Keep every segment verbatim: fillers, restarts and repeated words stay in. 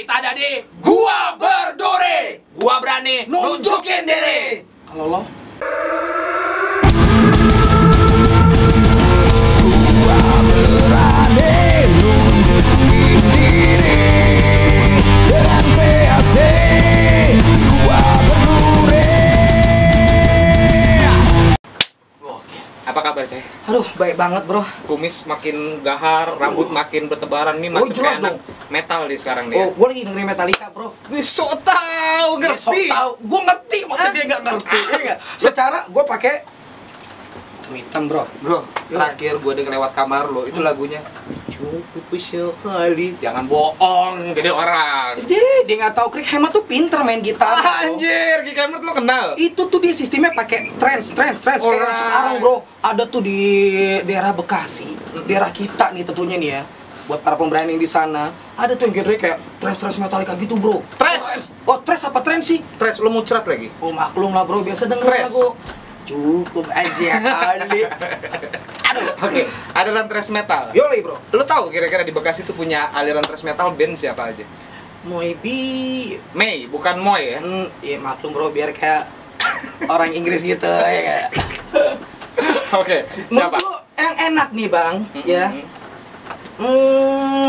Kita ada di Gua Berduri. Gua berani nunjukin diri. Kalau lo? Gua berani nunjukin diri dengan P A C. Gua Berduri. Apa kabar, Ceh? Aduh, baik banget, bro. Kumis makin gahar, rambut makin bertebaran nih, Oh, macam jelas kayak anak dong. metal nih sekarang nih. Oh, Ya. gue lagi dengerin Metallica, bro. Wih, so tau, Dia sok ngerti. tahu. Gue ngerti, maksud dia nggak ngerti, ya nggak? Secara gue pakai hitam, bro. Bro, terakhir gue denger lewat kamar lo, itu lagunya cukup sekali. Jangan bohong, gede orang. Dia dia nggak tahu Krik Hemat tuh pinter main gitar. bro. Anjir, Kiki Emert lo kenal? Itu tuh dia sistemnya pakai trance, trance, trance. Kayak Alright. sekarang, bro. Ada tuh di daerah Bekasi, daerah kita nih tentunya nih ya. Buat para pemberani di sana, ada tuh yang genre kayak trance-trance Metallica gitu, bro. Tres. Oh, trance apa trance sih? Tres, lo muncrat lagi. Oh, maklum lah, bro. Biasa denger Trance. lagu. Cukup aja kali. Aduh. Oke, aliran thrash metal. Yoi, bro. Lo tahu kira-kira di Bekasi tuh punya aliran thrash metal band siapa aja? Moibi. Mei, bukan Moy ya? Hmm, ya maklum, bro. Biar kayak orang Inggris gitu, ya nggak? Oke, siapa? Menurut lu yang enak nih, bang, Mm-mm. ya. Hmm,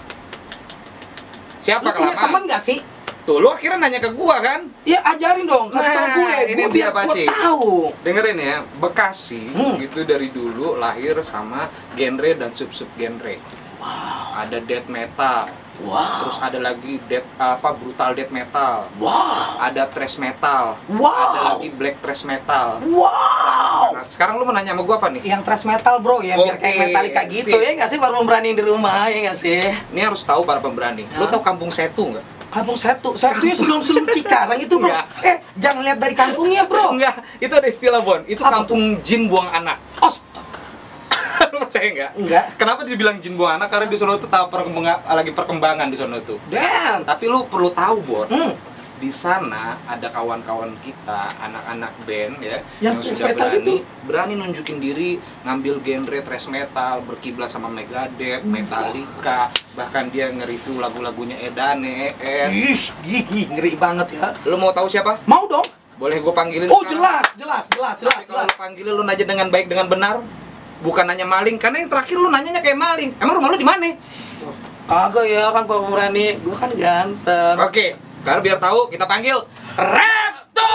Siapa lu punya teman kelamaan? nggak sih? Tuh, lu akhirnya nanya ke gua kan? Ya ajarin dong, kasih tau Nah, gue, ini gue dia, biar gue Paci. tahu. Dengerin ya, Bekasi Hmm. itu dari dulu lahir sama genre dan sub-sub genre. Wow, Ada death metal, wow, terus ada lagi death apa brutal death metal, wow, ada thrash metal, ada wow, lagi black thrash metal. wow. Nah, sekarang lu mau nanya sama gua apa nih? Yang thrash metal, bro, ya biar Oke, kayak Metallica gitu, sip. ya nggak sih, para pemberani di rumah, ya nggak sih? Ini harus tahu para pemberani. Lu Hah? tahu Kampung Setu nggak? Kampung Setu, Setunya sebelum sebelum Cikarang itu, bro. Enggak. Eh, jangan lihat dari kampungnya, bro. Enggak, itu ada istilah, Bon. Itu Apa kampung jin buang anak. Astaga. Lu percaya nggak? Enggak. Kenapa dibilang jin buang anak? Karena di sono tuh tahap perkembangan, lagi perkembangan di sono tuh. Damn. Tapi lu perlu tahu, Bon. Hmm. Di sana ada kawan-kawan kita, anak-anak band ya, Yang yang thrash sudah metal berani, itu? berani nunjukin diri, ngambil genre thrash metal, berkiblat sama Megadeth, Metallica, bahkan dia nge-review lagu-lagunya Edane, E N. Ih, gigi, ngeri banget ya. Lu mau tahu siapa? Mau dong? Boleh gue panggilin Oh, sekarang? jelas, jelas, jelas, jelas, Tapi kalau jelas. lu panggilin lu nanya dengan baik dengan benar, bukan nanya maling, karena yang terakhir lu nanyanya kayak maling. Emang rumah lu di mana? Kagak ya kan Pak Pemberani, gua kan ganteng. Oke, karena biar tahu kita panggil Resto.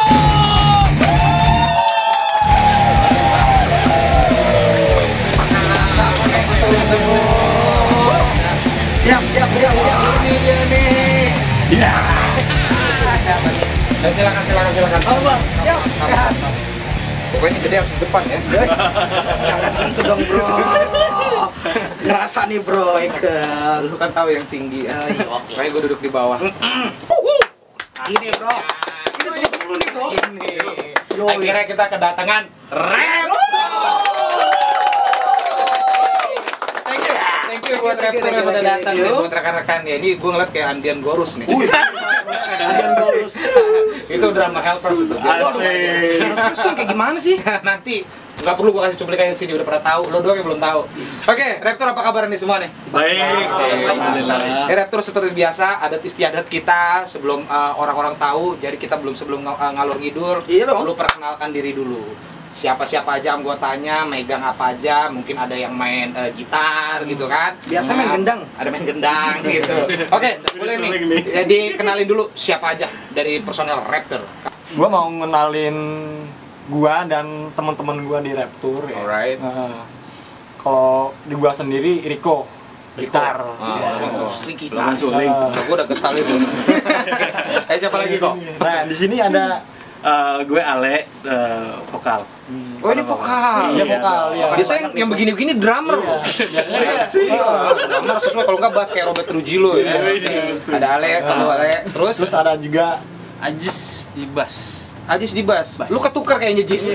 Siap, siap, siap, siap. Ini dia nih. Iya. Dan silakan silakan silakan. Oh, Bang. Siap, sehat. Pokoknya gede harus di depan ya. Jangan gitu dong, bro. Ngerasa nih, bro, Ekel. Lu kan tahu yang tinggi ya. Eh, oke. Kayak gue duduk di bawah. Ini, bro. Ini tunggu dulu nih, bro. Ini. Yoi. Akhirnya kita kedatangan Resto. Thank you. Thank you buat Thank you, Raptor yang thank you, udah thank datang you. nih, buat rekan-rekan ya. Ini gue ngeliat kayak Andian Gorus nih. Wih. Kalian lurus. Itu drama helpers itu. Terus tuh kayak gimana sih? Nanti nggak perlu gua kasih cuplikannya sini, udah pernah tahu. Lo doang yang belum tahu. Oke, Raptor apa kabar nih semua nih? Baik, alhamdulillah. Ya, Raptor seperti biasa adat istiadat kita sebelum uh, orang-orang tahu. Jadi kita belum sebelum ng- uh, ngalur ngidur. Iya dong. Lu perkenalkan diri dulu. Siapa-siapa aja anggotanya, megang apa aja, mungkin ada yang main uh, gitar gitu kan. Biasa main Nah, gendang. Ada main gendang gitu. Oke, boleh nih. Jadi kenalin dulu siapa aja dari personel Raptor. Gua mau ngenalin gua dan teman-teman gua di Raptor ya. Alright. Nah, kalau di gua sendiri Riko, gitar. Ah, Riko. Sri kita. Nah, Nah, gue udah getal itu. Eh siapa lagi kok? Nah, di sini ada Eh, gue Ale, eh, vokal. Oh ini vokal. Iya, vokal, iya. Biasanya yang, yang begini-begini drummer loh. biasanya Drummer sesuai kalau nggak bass kayak Robert Trujillo ya. Ada Ale, kamu Ale, terus terus ada juga Ajis di bass. Ajis di bass. Lu ketukar kayaknya Jis.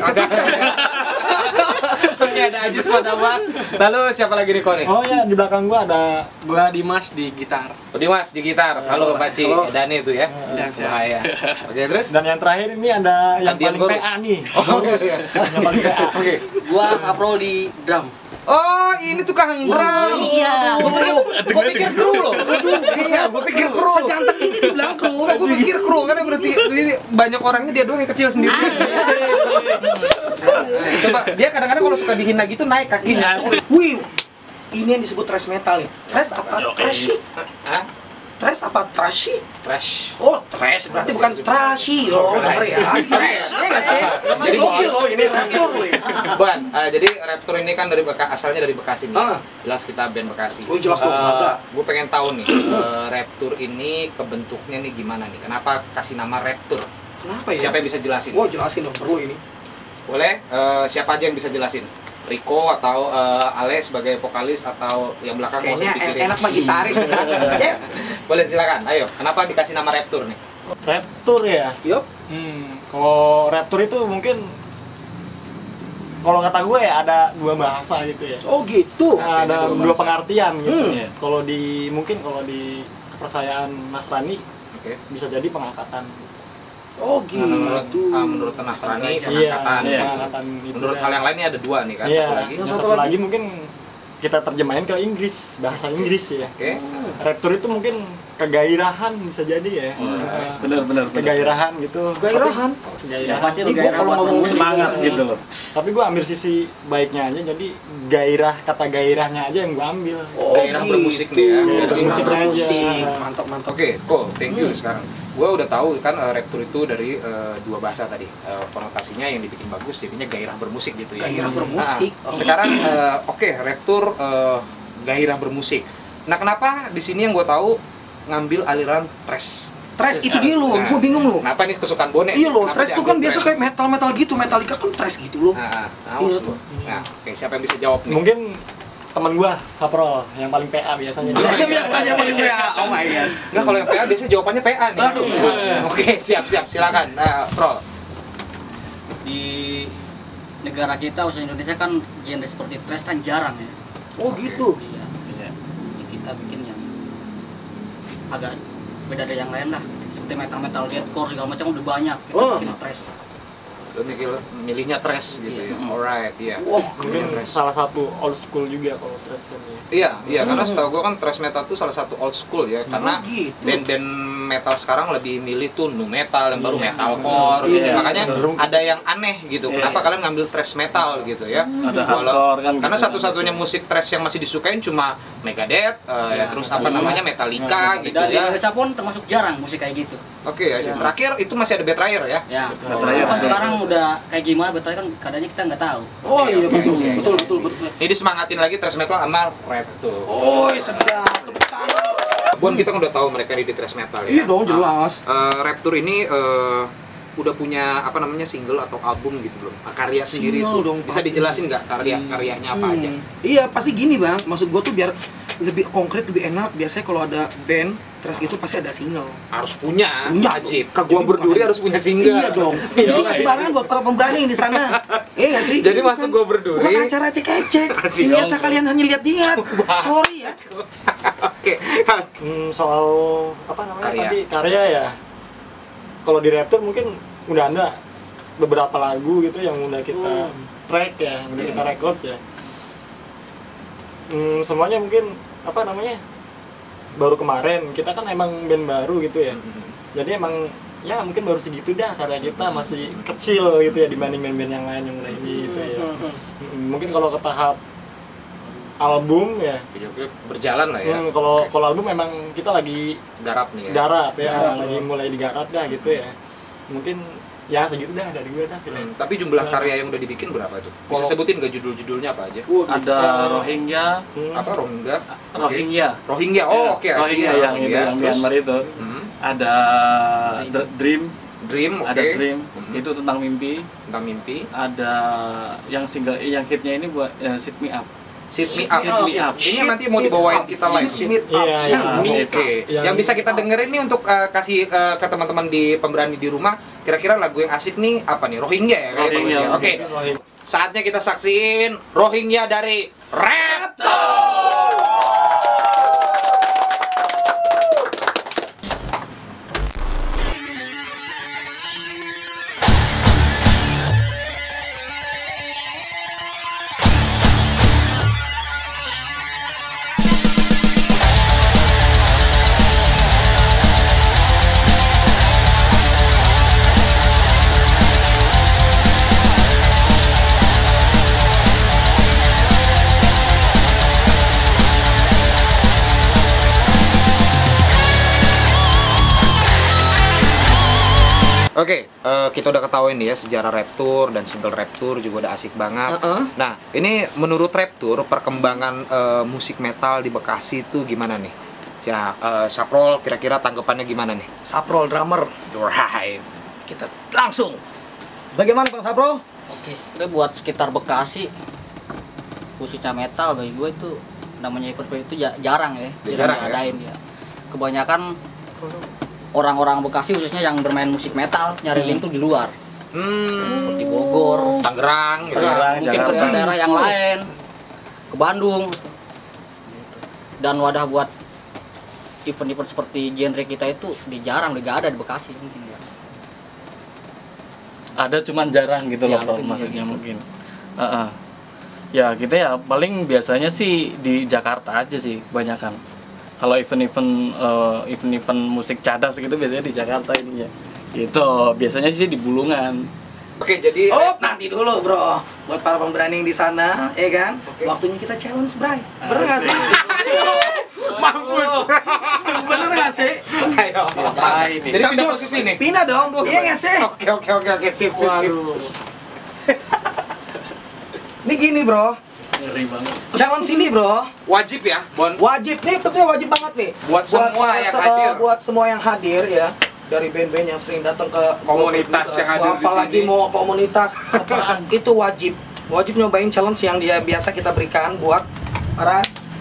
Oke, ada Ajis pada bass. Lalu siapa lagi nih Koni? oh ya di belakang gua ada Gue Dimas di gitar. Oh, Dimas di gitar. Halo Pak Ci, Halo. Dani itu ya. Siap, siap. Bahaya. Oke, terus dan yang terakhir ini ada yang Andian paling Gorus. P A nih. Oh, iya. Yang paling P A. Oke. Gue kaprol di drum. Oh, ini tukang drum. Iya. Gue pikir kru loh. Iya, gue pikir kru. Seganteng kru, gue pikir kru karena berarti ini banyak orangnya dia doang yang kecil sendiri. Coba dia kadang-kadang kalau suka dihina gitu naik kakinya. Wih, ini yang disebut thrash metal nih. Thrash apa? Trashy? Hah? Thrash apa? Trashy? Trash. Oh, trash berarti bukan trashy loh, denger ya. Trash, ya nggak sih? Jadi Gokil loh, ini raptor loh. ya. Ban, eh, jadi Raptor ini kan dari Beka, asalnya dari Bekasi nih. Ah. Jelas kita band Bekasi. Oh, jelas dong, ada. Gue pengen tahu nih, uh, Raptor ini kebentuknya nih gimana nih? Kenapa kasih nama Raptor? Kenapa ya? Siapa yang bisa jelasin? Wah, jelasin dong, perlu ini. Boleh? Eh, siapa aja yang bisa jelasin? Rico atau eh, Ale sebagai vokalis atau yang belakang mau Kayaknya saya pikirin? en- enak mah gitaris ya. Cep. Boleh silakan. Ayo, kenapa dikasih nama Raptor nih? Raptor ya. Yup. Hmm, kalau Raptor itu mungkin kalau kata gue ya ada dua bahasa gitu ya. Oh, gitu. Nah, ada Dua dua bahasa. pengertian gitu. Hmm. Iya. Kalau di mungkin kalau di kepercayaan Nasrani Oke. bisa jadi pengangkatan. Oh, Nah, menurut gitu. ah, menurut Nasrani Iya, pengangkatan. iya. pengangkatan itu. Menurut hal yang lain ini ada dua nih kan, Iya. satu lagi. Yang Yang satu satu lagi. lagi mungkin kita terjemahin ke Inggris, bahasa Inggris ya. Oke. Raptor itu mungkin kegairahan bisa jadi ya. Alright. Bener bener. bener. Kegairahan gitu. Gairahan. Tapi- Ya Kegairahan. pasti Ini lu gua gairah kalau buat ngomong lu semangat musik, gitu loh. Tapi gue ambil sisi baiknya aja, jadi gairah, kata gairahnya aja yang gue ambil. Oh, Gairah bermusik nih ya. Gairah Gairah bermusik bermusik. aja. Mantap, mantap. Oke, cool. Thank you sekarang. Gue udah tahu kan uh, Raptor itu dari uh, dua bahasa tadi. Uh, konotasinya yang dibikin bagus jadinya gairah bermusik gitu ya. Gairah bermusik. Nah, sekarang uh, oke, Raptor uh, gairah bermusik. Nah, kenapa di sini yang gue tahu ngambil aliran thrash? Thrash itu dia loh, Nah, gue bingung loh. Kenapa ini kesukaan Bone? Iya loh, Kenapa thrash itu diambil kan biasa thrash? kayak metal-metal gitu, Metallica kan thrash gitu loh. Nah, nah, Iya awas tuh. lu. Nah, oke, siapa yang bisa jawab nih? Mungkin teman gue, Saprol, yang paling P A biasanya. Iya biasanya paling W A. Oh my god. Enggak, kalau yang P A biasanya jawabannya P A nih. Aduh. Oke, siap-siap, silakan. Nah, Pro. Di negara kita khususnya Indonesia kan genre seperti thrash kan jarang ya. Oh gitu. Iya. Iya. Ya, kita bikin yang agak beda dari yang lain lah. Seperti metal-metal deathcore segala macam udah banyak. Kita Oh. bikin thrash. Lu mikir milihnya thrash gitu ya. Iya. Alright, iya. Wah, Milihnya Mungkin thrash. salah satu old school juga kalau thrash kan ya. Iya, iya, karena Hmm. setahu gua kan thrash metal itu salah satu old school ya, karena gitu. band-band metal sekarang lebih milih tuh nu metal, yang baru Iya. metalcore gitu. Iya. Makanya Bener. ada yang aneh gitu. Iya. Kenapa kalian ngambil thrash metal gitu ya? Ada Walau- hardcore kan. Karena gitu. satu-satunya musik thrash yang masih disukain cuma Megadeth, eh, ya, terus apa namanya Metallica gitu Dan di ya. Indonesia pun termasuk jarang musik kayak gitu. Oke, ya, sih. Terakhir itu masih ada Betrayer ya. Ya. Betrayer. Kan sekarang udah kayak gimana Betrayer kan keadaannya kita nggak tahu. Oh iya Oke, betul, oke, betul, oke. betul, betul. Ini disemangatin lagi thrash metal sama rap tuh. Oh sedap, tepuk tangan. Bon, kita kan udah tahu mereka di thrash metal ya. Iya dong, jelas. Uh, Raptor ini eh, udah punya apa namanya single atau album gitu belum? Ah, karya sendiri Single itu dong, bisa pasti. dijelasin nggak karya-karyanya apa Hmm. aja? Iya pasti gini bang, maksud gue tuh biar lebih konkret, lebih enak. Biasanya kalau ada band thrash gitu pasti ada single. Harus punya, Punya wajib. dong. Ke gua Jadi berduri bukan- harus punya single. Iya dong. Jadi nggak sembarangan buat para pemberani yang di sana. Iya nggak sih? Jadi Bukan- masuk gua berduri. Bukan acara cek-cek. Kasih Biasa dong. kalian hanya lihat-lihat. Sorry ya. Oke. Hmm, soal apa namanya Karya. tadi karya ya. Kalau di Raptor mungkin udah ada beberapa lagu gitu yang udah kita Hmm. track ya, udah kita record ya. Hmm, semuanya mungkin apa namanya baru kemarin kita kan emang band baru gitu ya. Jadi emang ya mungkin baru segitu dah karya kita masih kecil gitu ya dibanding band-band yang lain yang udah ini gitu ya. Hmm, mungkin kalau ke tahap album ya. Video klip berjalan lah ya. Hmm, kalau kalau album memang kita lagi Garap nih ya. garap ya, Garap. lagi mulai digarap dah gitu ya. Mungkin ya segitu dah dari gue dah. Hmm, tapi jumlah karya yang udah dibikin berapa tuh? Bisa Kalau- sebutin gak judul-judulnya apa aja? Ada Rohingya, Hmm. Apa Rohingya? Rohingya. Rohingya. Oh, oke, I see. Rohingya yang itu Rohingya. yang Terus, Myanmar itu. hmm, Ada Dr- Dream, Dream, oke. ada Dream. Mhm. Itu tentang mimpi. Tentang mimpi. Ada yang single yang hitnya ini buat eh, Sit Me Up. Sit Me Up. Sit Me Up. Ini yang nanti mau dibawain kita live. Sit me up. Iya, iya. Oke, oke. Yang- Yang bisa kita dengerin nih untuk eh, kasih eh, ke teman-teman di pemberani di rumah, kira-kira lagu yang asik nih apa nih? Rohingya ya kayak Rohingya. bagusnya. Oke. Saatnya kita saksiin Rohingya dari Raptor. Oke, eh, kita udah ketahuin nih ya sejarah Rapture dan single Rapture juga udah asik banget. Uh-uh. Nah, ini menurut Rapture perkembangan eh, musik metal di Bekasi itu gimana nih? Ya, eh, Saprol kira-kira tanggapannya gimana nih? Saprol drummer. Right. Kita langsung. Bagaimana Bang Saprol? Oke, itu buat sekitar Bekasi khususnya metal bagi gue itu namanya event itu ja- jarang ya, Jarang ya? diadain ya. Kebanyakan orang-orang Bekasi khususnya yang bermain musik metal nyari link tuh di luar, Hmm, di Bogor, Tangerang gitu. Tangerang, ya, mungkin ke Jakarta. daerah yang lain, ke Bandung. Dan wadah buat event-event seperti genre kita itu di jarang, gak ada di Bekasi mungkin ya. Ada cuman jarang gitu loh, Ya, Prof, mungkin maksudnya gitu. mungkin. Heeh. Ya kita ya paling biasanya sih di Jakarta aja sih kebanyakan. Kalau event-event eh, event-event musik cadas gitu biasanya di Jakarta ininya. Gitu, biasanya sih di Bulungan. Oke, jadi Oh, nanti dulu, Bro. Buat para pemberani yang di sana, ya kan? Waktunya kita challenge, Bray. Bener nggak sih? mampus. Bener nggak sih? Ayo. Ah, ini. Jadi pindah Cus. posisi nih. Pindah dong. Iya nggak sih? Oke, oke, oke, oke, sip, sip, sip. Ini gini, Bro. Ngeri banget. Challenge ini, Bro. Wajib ya, Bon. Wajib nih, tentunya wajib banget nih. Buat semua eh, yang se- hadir. Buat semua yang hadir ya. Dari band-band yang sering datang ke Komunitas yang hadir di apalagi sini. mau komunitas itu wajib. Wajib nyobain challenge yang dia biasa kita berikan buat para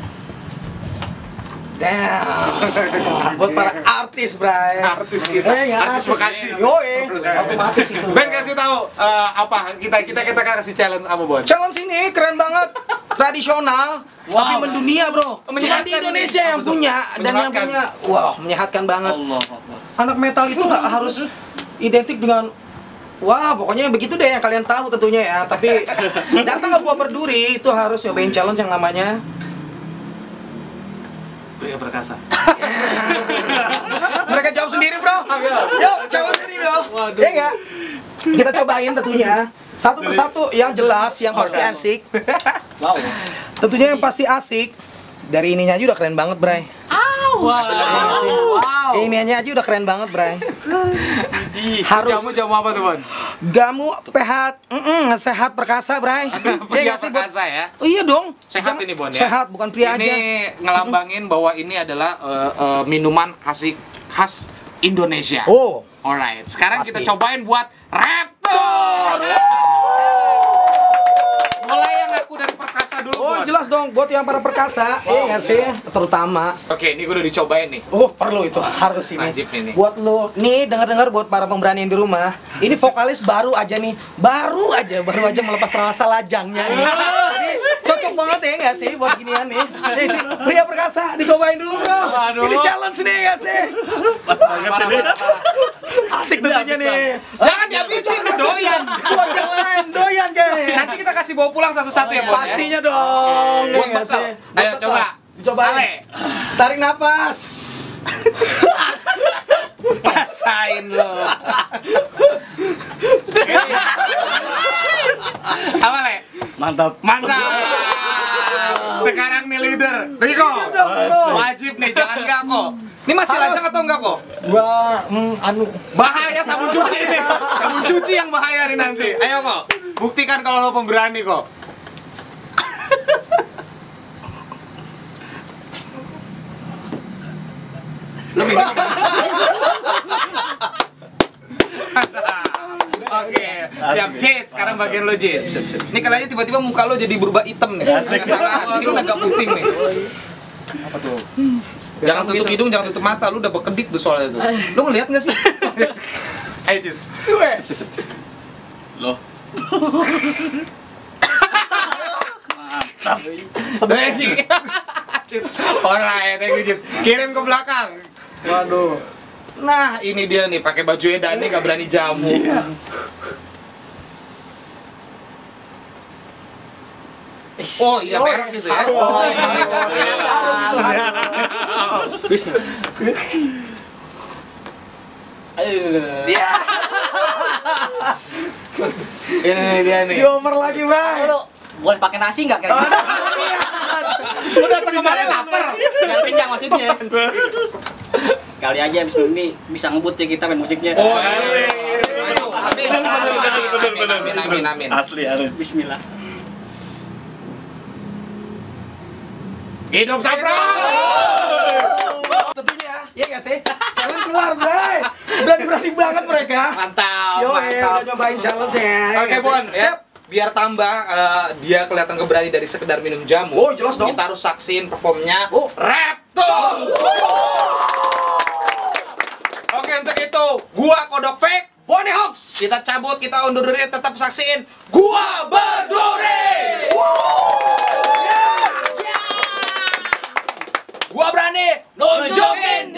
Damn. Buat para artis, Bray. Artis kita. Eh, ya, Artis Bekasi. Yoi, otomatis itu. Ben kasih tahu eh, apa kita kita kita kasih challenge apa, Bon? Challenge ini keren banget, tradisional, tapi mendunia, Bro. Cuma di Menyehatkan Indonesia ini. yang punya dan yang Menyehatkan. punya, wah, menyehatkan banget. Allah Allah. Anak metal itu nggak harus identik dengan, wah, pokoknya begitu deh yang kalian tahu tentunya ya. Tapi datang ke Gua Berduri itu harus nyobain challenge yang namanya Pria perkasa. mereka jawab sendiri, Bro. Yuk, challenge ini dong. Ya nggak? Kita cobain tentunya satu persatu yang jelas, yang pasti asik. Wow. Tentunya yang pasti asik. Dari ininya aja udah keren banget, Bray. Wow. Wow. Ininya aja udah keren banget, Bray. Harus Jamu jamu apa tuh, Bon? gamu pehat, mm sehat perkasa, Bray. Pria nggak sih, buat- perkasa ya. Oh iya dong. Sehat Jangan- ini, Bon ya. Sehat, bukan pria ini aja. ngelambangin bahwa ini adalah eh, eh, minuman asik khas Indonesia. Oh, Alright, sekarang Pasti. kita cobain buat Raptor. Mulai yang aku dari perkasa dulu, oh Bon. jelas dong buat yang para perkasa, iya nggak sih? Terutama. Oke, ini gue udah dicobain nih. Oh, perlu itu, harus ini. Wajib ini. Buat lo, nih dengar-dengar buat para pemberani yang di rumah, ini vokalis baru aja nih, baru aja, baru aja melepas rasa lajangnya nih. Jadi cocok banget ya nggak sih buat ginian nih? Nih sih, pria perkasa, dicobain dulu, Bro. Ini challenge nih nggak sih? Pas banget ini. Asik tentunya nih. Jangan dihabisin, lu doyan. Buat yang lain, doyan guys. Nanti kita kasih bawa pulang satu-satu ya, Bon. ya? Pastinya dong. ya Buat nggak bekal. sih? Ayo, Buat bekal. coba. Dicobain. Ale. Tarik napas. Rasain lo. Apa, Le? Mantap. Mantap. Sekarang nih leader, Riko. dong, Bro. Wajib nih, jangan enggak kok. Ini masih Harus. lajang atau enggak kok? Gua mm, anu Bahaya sabun cuci ini. Sabun cuci yang bahaya nih nanti. Ayo kok, buktikan kalau lo pemberani kok. Oke, siap Jess. Sekarang bagian lo Jess. Ini kalian tiba-tiba muka lo jadi berubah hitam nih. Kesalahan. Ini kan agak putih nih. Apa tuh? Jangan tutup hidung, jangan tutup mata. Lu udah berkedip tuh soalnya tuh. Lu ngeliat nggak sih? Ayo Jess. Suwe. Loh. Mantap. Magic. Jess. Alright, thank you Jess. Kirim ke belakang. Waduh. Nah, ini dia nih pakai baju edan nih nggak berani jamu. Oh iya merah gitu ya. Oh, Oh, harus, harus. Ini dia nih. Dioper lagi, Bray. Aduh, boleh pakai nasi nggak kira-kira? Lu datang kemarin lapar. Biar kenyang maksudnya. Kali aja abis ini bisa ngebut ya kita main musiknya. Oh, iya. Amin. Bener, bener, Amin, bener. amin, amin. Asli, asli. Bismillah. Hidup Sapra. Tentunya, ya nggak sih? Challenge keluar, Bray. Berani-berani banget mereka. Mantap, Yo, mantap. udah nyobain challenge ya. Oke, Bon, ya. Biar tambah eh, dia kelihatan keberani dari sekedar minum jamu. Oh, jelas dong. Kita harus saksiin performnya. Oh. Rap tuh. Oke, untuk itu gua Kodok Fake, Bonnie Hoax. Kita cabut, kita undur diri, tetap saksiin gua berduri. Gua berani nunjukin